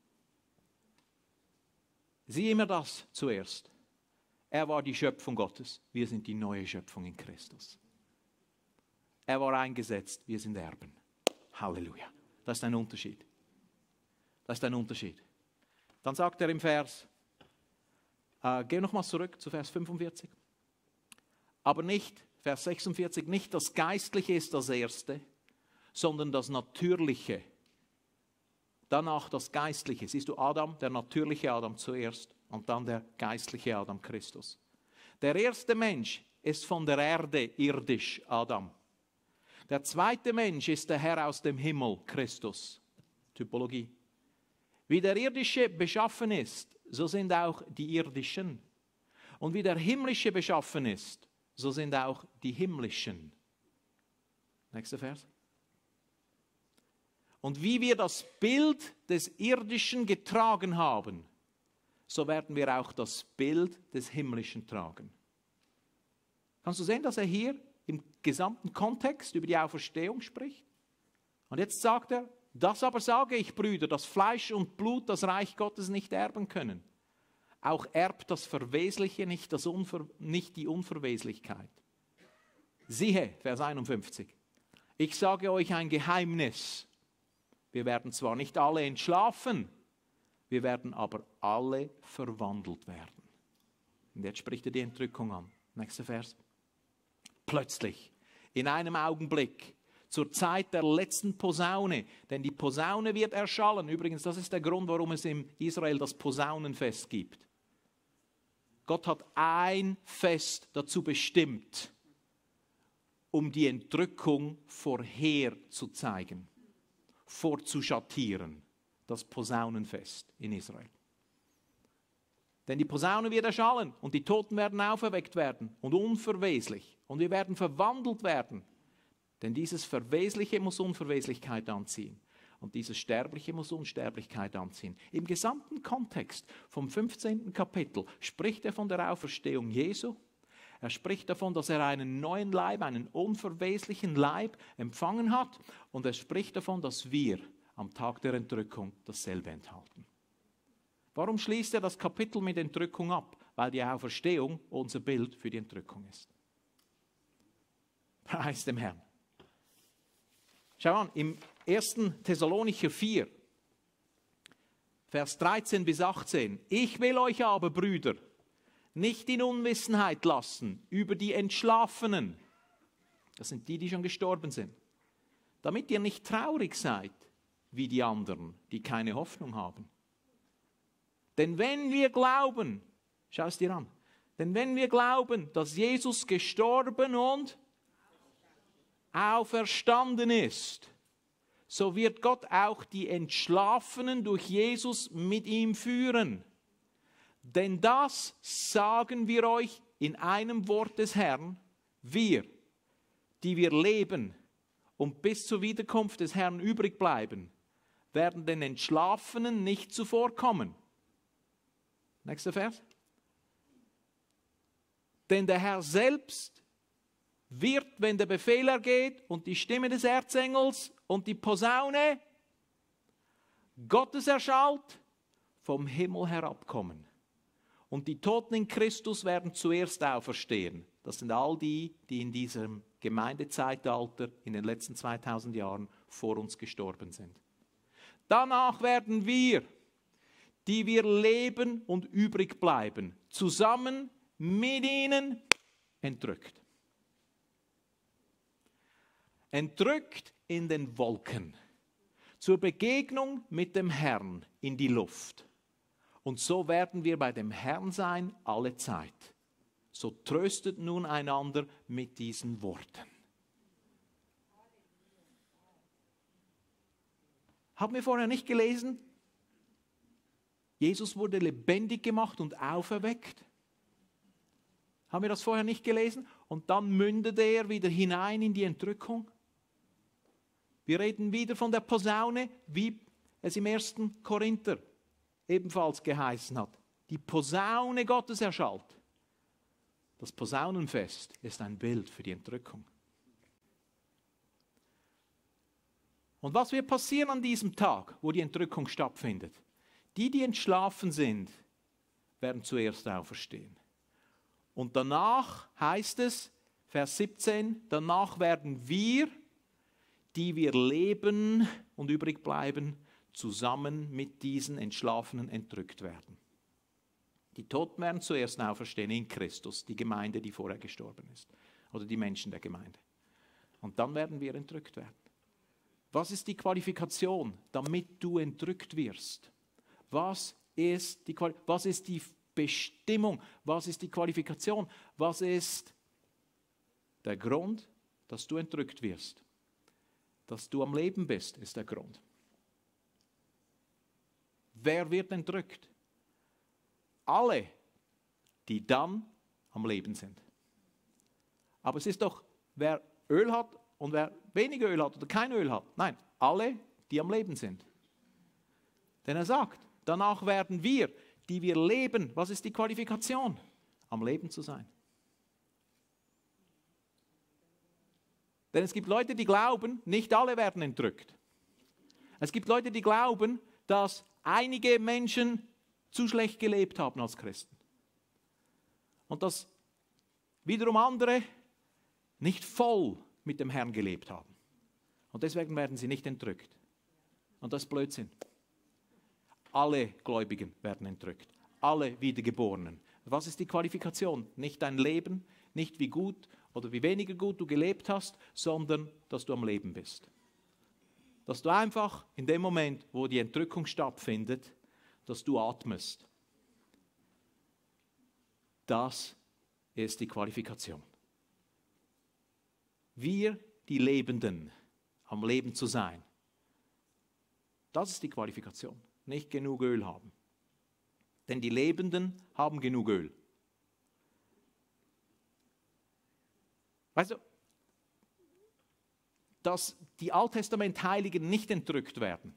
Sieh immer das zuerst. Er war die Schöpfung Gottes, wir sind die neue Schöpfung in Christus. Er war eingesetzt, wir sind Erben. Halleluja. Das ist ein Unterschied. Das ist ein Unterschied. Dann sagt er im Vers, äh, geh nochmal zurück zu Vers fünfundvierzig. Aber nicht, Vers sechsundvierzig, nicht das Geistliche ist das Erste, sondern das Natürliche. Danach das Geistliche. Siehst du Adam, der natürliche Adam zuerst und dann der geistliche Adam Christus. Der erste Mensch ist von der Erde irdisch, Adam. Der zweite Mensch ist der Herr aus dem Himmel, Christus. Typologie. Wie der irdische beschaffen ist, so sind auch die irdischen. Und wie der himmlische beschaffen ist, so sind auch die himmlischen. Nächster Vers. Und wie wir das Bild des Irdischen getragen haben, so werden wir auch das Bild des Himmlischen tragen. Kannst du sehen, dass er hier im gesamten Kontext über die Auferstehung spricht? Und jetzt sagt er, das aber sage ich, Brüder, dass Fleisch und Blut das Reich Gottes nicht erben können. Auch erbt das Verwesliche nicht, das Unver, nicht die Unverweslichkeit. Siehe, Vers einundfünfzig, ich sage euch ein Geheimnis. Wir werden zwar nicht alle entschlafen, wir werden aber alle verwandelt werden. Und jetzt spricht er die Entrückung an. Nächster Vers. Plötzlich, in einem Augenblick, zur Zeit der letzten Posaune, denn die Posaune wird erschallen. Übrigens, das ist der Grund, warum es in Israel das Posaunenfest gibt. Gott hat ein Fest dazu bestimmt, um die Entrückung vorherzuzeigen, vorzuschattieren. Das Posaunenfest in Israel. Denn die Posaune wird erschallen und die Toten werden auferweckt werden und unverweslich. Und wir werden verwandelt werden. Denn dieses Verwesliche muss Unverweslichkeit anziehen. Und dieses Sterbliche muss Unsterblichkeit anziehen. Im gesamten Kontext vom fünfzehnten Kapitel spricht er von der Auferstehung Jesu. Er spricht davon, dass er einen neuen Leib, einen unverweslichen Leib empfangen hat. Und er spricht davon, dass wir am Tag der Entrückung dasselbe enthalten. Warum schließt er das Kapitel mit Entrückung ab? Weil die Auferstehung unser Bild für die Entrückung ist. Preis dem Herrn. Schau an, im ersten Thessalonicher vier, Vers dreizehn bis achtzehn. Ich will euch aber, Brüder, nicht in Unwissenheit lassen über die Entschlafenen. Das sind die, die schon gestorben sind. Damit ihr nicht traurig seid, wie die anderen, die keine Hoffnung haben. Denn wenn wir glauben, schau es dir an, denn wenn wir glauben, dass Jesus gestorben und auferstanden ist, so wird Gott auch die Entschlafenen durch Jesus mit ihm führen. Denn das sagen wir euch in einem Wort des Herrn, wir, die wir leben und bis zur Wiederkunft des Herrn übrig bleiben, werden den Entschlafenen nicht zuvorkommen. Nächster Vers. Denn der Herr selbst wird, wenn der Befehl ergeht und die Stimme des Erzengels und die Posaune Gottes erschallt, vom Himmel herabkommen. Und die Toten in Christus werden zuerst auferstehen. Das sind all die, die in diesem Gemeindezeitalter in den letzten zweitausend Jahren vor uns gestorben sind. Danach werden wir, die wir leben und übrig bleiben, zusammen mit ihnen entrückt. Entrückt in den Wolken, zur Begegnung mit dem Herrn in die Luft. Und so werden wir bei dem Herrn sein alle Zeit. So tröstet nun einander mit diesen Worten. Haben wir vorher nicht gelesen? Jesus wurde lebendig gemacht und auferweckt. Haben wir das vorher nicht gelesen? Und dann mündete er wieder hinein in die Entrückung. Wir reden wieder von der Posaune, wie es im ersten Korinther ebenfalls geheißen hat. Die Posaune Gottes erschallt. Das Posaunenfest ist ein Bild für die Entrückung. Und was wird passieren an diesem Tag, wo die Entrückung stattfindet? Die, die entschlafen sind, werden zuerst auferstehen. Und danach heißt es, Vers siebzehn, danach werden wir, die wir leben und übrig bleiben, zusammen mit diesen Entschlafenen entrückt werden. Die Toten werden zuerst auferstehen in Christus, die Gemeinde, die vorher gestorben ist. Oder die Menschen der Gemeinde. Und dann werden wir entrückt werden. Was ist die Qualifikation, damit du entrückt wirst? Was ist die, was ist die Bestimmung? Was ist die Qualifikation? Was ist der Grund, dass du entrückt wirst? Dass du am Leben bist, ist der Grund. Wer wird entrückt? Alle, die dann am Leben sind. Aber es ist doch, wer Öl hat und wer weniger Öl hat oder kein Öl hat. Nein, alle, die am Leben sind. Denn er sagt, danach werden wir, die wir leben, was ist die Qualifikation? Am Leben zu sein. Denn es gibt Leute, die glauben, nicht alle werden entrückt. Es gibt Leute, die glauben, dass einige Menschen zu schlecht gelebt haben als Christen. Und dass wiederum andere nicht voll mit dem Herrn gelebt haben. Und deswegen werden sie nicht entrückt. Und das ist Blödsinn. Alle Gläubigen werden entrückt. Alle Wiedergeborenen. Was ist die Qualifikation? Nicht dein Leben, nicht wie gut oder wie weniger gut du gelebt hast, sondern dass du am Leben bist. Dass du einfach in dem Moment, wo die Entrückung stattfindet, dass du atmest. Das ist die Qualifikation. Wir, die Lebenden, am Leben zu sein, das ist die Qualifikation. Nicht genug Öl haben. Denn die Lebenden haben genug Öl. Weißt du, dass die Alttestament-Heiligen nicht entrückt werden,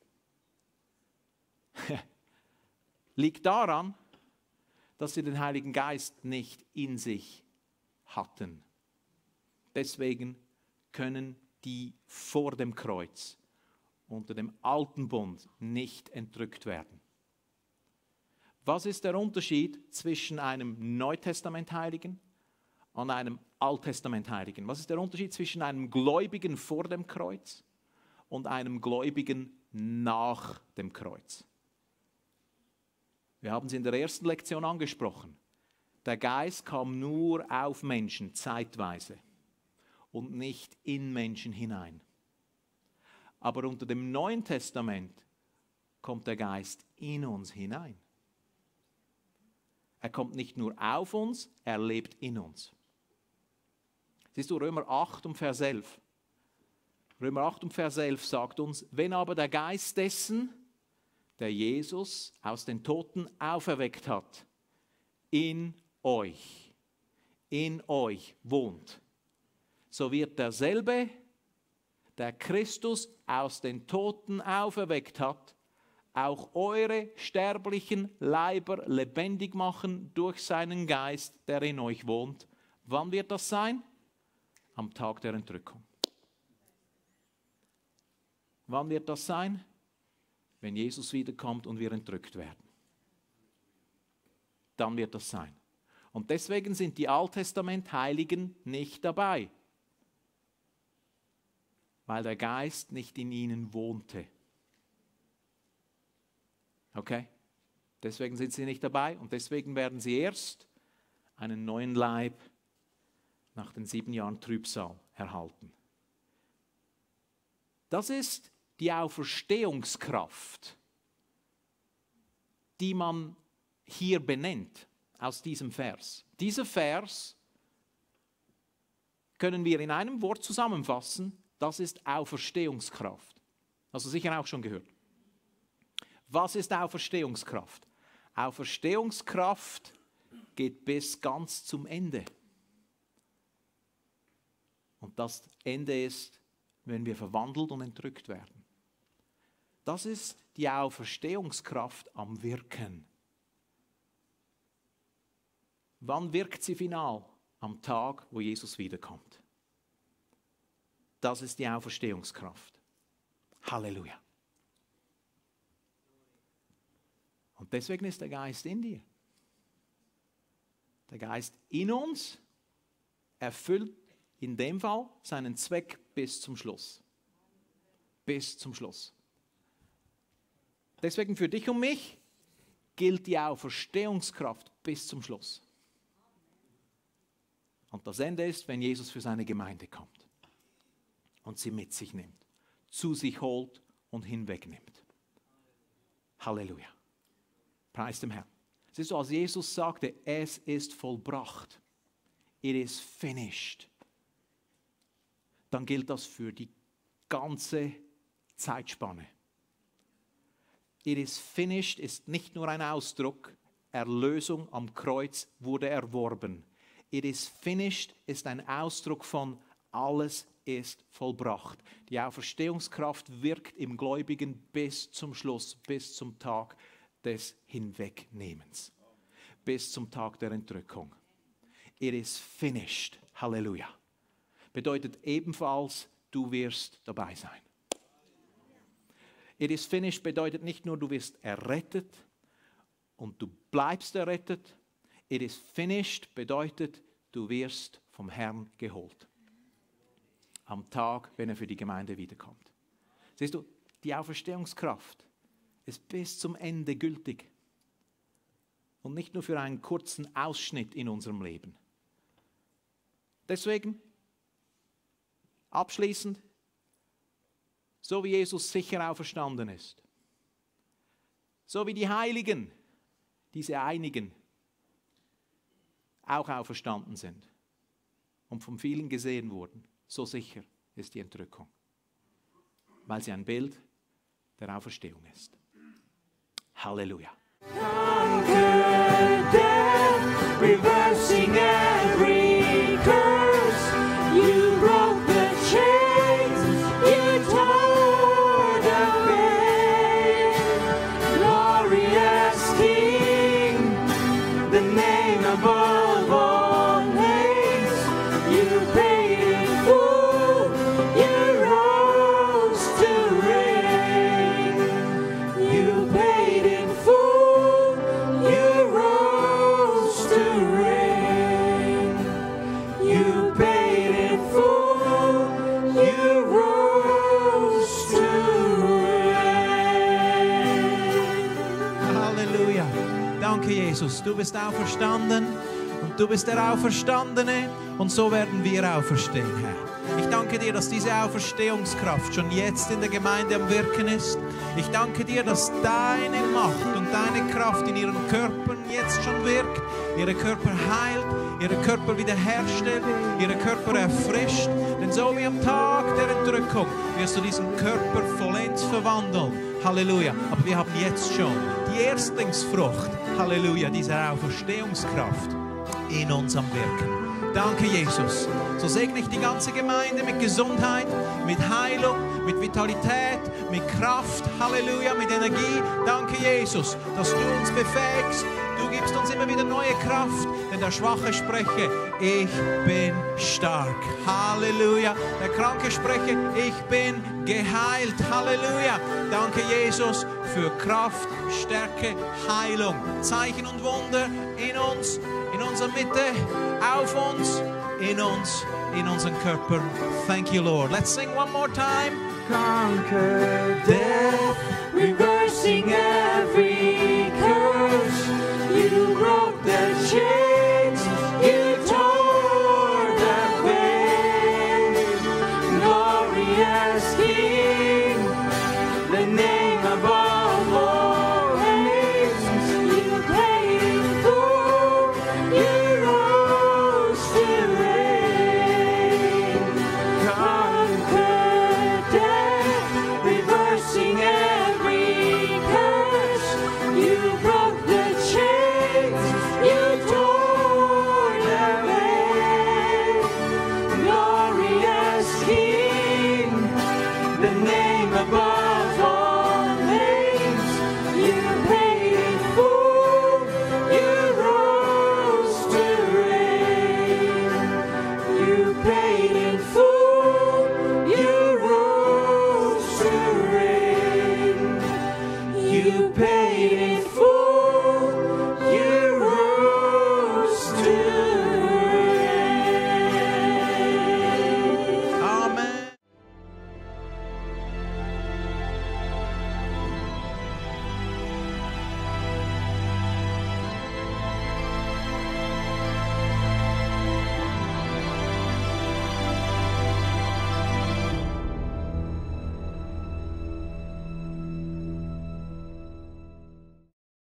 liegt daran, dass sie den Heiligen Geist nicht in sich hatten. Deswegen können die vor dem Kreuz unter dem alten Bund nicht entrückt werden. Was ist der Unterschied zwischen einem Neutestament-Heiligen und einem Alttestament-Heiligen? Was ist der Unterschied zwischen einem Gläubigen vor dem Kreuz und einem Gläubigen nach dem Kreuz? Wir haben es in der ersten Lektion angesprochen. Der Geist kam nur auf Menschen zeitweise und nicht in Menschen hinein. Aber unter dem Neuen Testament kommt der Geist in uns hinein. Er kommt nicht nur auf uns, er lebt in uns. Siehst du, Römer acht und Vers elf. Römer acht und Vers elf sagt uns, wenn aber der Geist dessen, der Jesus aus den Toten auferweckt hat, in euch, in euch wohnt, so wird derselbe, der Christus aus den Toten auferweckt hat, auch eure sterblichen Leiber lebendig machen durch seinen Geist, der in euch wohnt. Wann wird das sein? Am Tag der Entrückung. Wann wird das sein? Wenn Jesus wiederkommt und wir entrückt werden. Dann wird das sein. Und deswegen sind die Alttestament-Heiligen nicht dabei. Weil der Geist nicht in ihnen wohnte. Okay? Deswegen sind sie nicht dabei und deswegen werden sie erst einen neuen Leib nach den sieben Jahren Trübsal erhalten. Das ist die Auferstehungskraft, die man hier benennt aus diesem Vers. Dieser Vers können wir in einem Wort zusammenfassen, das ist Auferstehungskraft. Hast du sicher auch schon gehört. Was ist Auferstehungskraft? Auferstehungskraft geht bis ganz zum Ende. Und das Ende ist, wenn wir verwandelt und entrückt werden. Das ist die Auferstehungskraft am Wirken. Wann wirkt sie final? Am Tag, wo Jesus wiederkommt. Das ist die Auferstehungskraft. Halleluja. Und deswegen ist der Geist in dir. Der Geist in uns erfüllt in dem Fall seinen Zweck bis zum Schluss. Bis zum Schluss. Deswegen für dich und mich gilt die Auferstehungskraft bis zum Schluss. Und das Ende ist, wenn Jesus für seine Gemeinde kommt und sie mit sich nimmt, zu sich holt und hinwegnimmt. Halleluja. Preis dem Herrn. Siehst du, als Jesus sagte, es ist vollbracht, it is finished, dann gilt das für die ganze Zeitspanne. It is finished ist nicht nur ein Ausdruck, Erlösung am Kreuz wurde erworben. It is finished ist ein Ausdruck von alles ist vollbracht. Die Auferstehungskraft wirkt im Gläubigen bis zum Schluss, bis zum Tag des Hinwegnehmens, bis zum Tag der Entrückung. It is finished. Halleluja. Bedeutet ebenfalls, du wirst dabei sein. It is finished bedeutet nicht nur, du wirst errettet und du bleibst errettet. It is finished bedeutet, du wirst vom Herrn geholt. Am Tag, wenn er für die Gemeinde wiederkommt. Siehst du, die Auferstehungskraft ist bis zum Ende gültig. Und nicht nur für einen kurzen Ausschnitt in unserem Leben. Deswegen, abschließend, so wie Jesus sicher auferstanden ist, so wie die Heiligen, diese einigen, auch auferstanden sind und von vielen gesehen wurden, so sicher ist die Entrückung, weil sie ein Bild der Auferstehung ist. Halleluja. Conquer death, reversing every curse. You broke the chains, you tore the veil. Glorious King, the name above all names. You paid in full, you rose to reign. You paid in full, you rose to reign. You paid in full, you rose to reign. Halleluja. Danke, Jesus. Du bist auferstanden und du bist der Auferstandene und so werden wir auferstehen, Herr. Ich danke dir, dass diese Auferstehungskraft schon jetzt in der Gemeinde am Wirken ist. Ich danke dir, dass deine Macht und deine Kraft in ihren Körpern jetzt schon wirkt, ihre Körper heilt, ihre Körper wiederherstellt, ihre Körper erfrischt. Denn so wie am Tag der Entrückung wirst du diesen Körper vollends verwandeln. Halleluja. Aber wir haben jetzt schon die Erstlingsfrucht, Halleluja, dieser Auferstehungskraft in uns am Wirken. Danke, Jesus. So segne ich die ganze Gemeinde mit Gesundheit, mit Heilung, mit Vitalität, mit Kraft, Halleluja, mit Energie. Danke, Jesus, dass du uns befähigst. Du gibst uns immer wieder neue Kraft, denn der Schwache spreche, ich bin stark. Halleluja. Der Kranke spreche, ich bin geheilt. Halleluja. Danke, Jesus, für Kraft, Stärke, Heilung, Zeichen und Wunder in uns, in unserer Mitte, auf uns, in uns, in unseren Körpern. Thank you, Lord. Let's sing one more time. Conquer death.